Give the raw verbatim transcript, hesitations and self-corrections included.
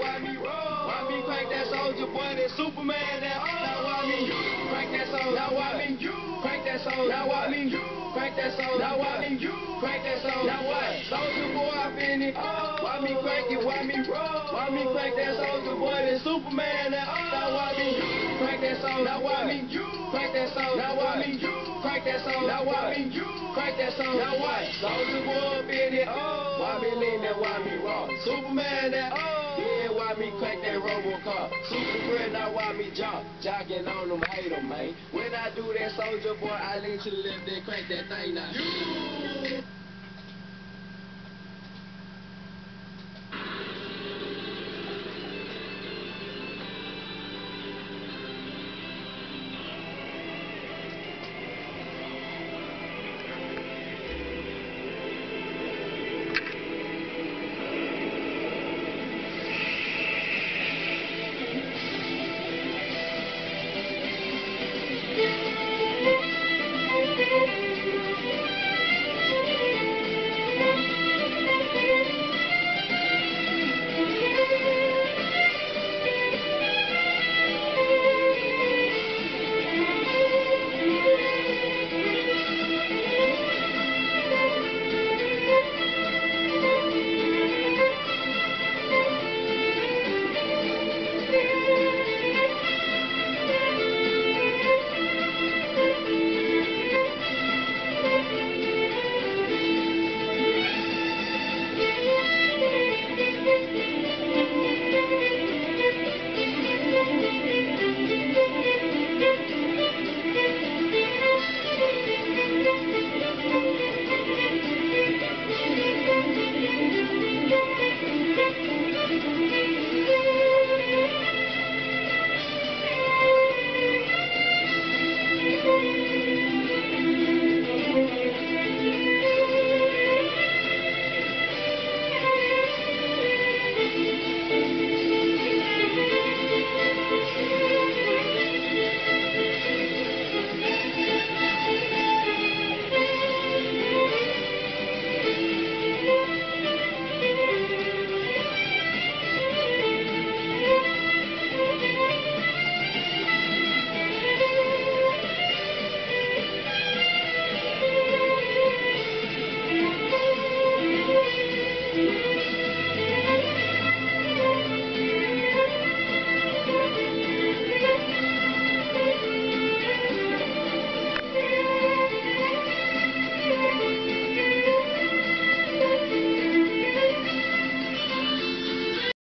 why me roll? Why me crank that soldier boy, that Superman that oh. Now why me crank that soldier? Now why me crank that soldier? Now why me crank that soldier? Now why me crank that soldier? Now what? Soldier boy, I been it. Oh. Why me crank it? Why me roll? Why me crank that soldier boy, that Superman that oh. Now why me crank that soldier? Now why me crank that soldier? Now why me crank that soldier? Now why me crank that soldier? Now what? Soldier boy, been it. Oh. Why me lean that? Why me roll? Superman that oh. Yeah, why me crank that Robocar? Superman, now why me jump? Jocking on them, hate them, man. When I do that soldier boy, I lean to the left and crank that thing now. You.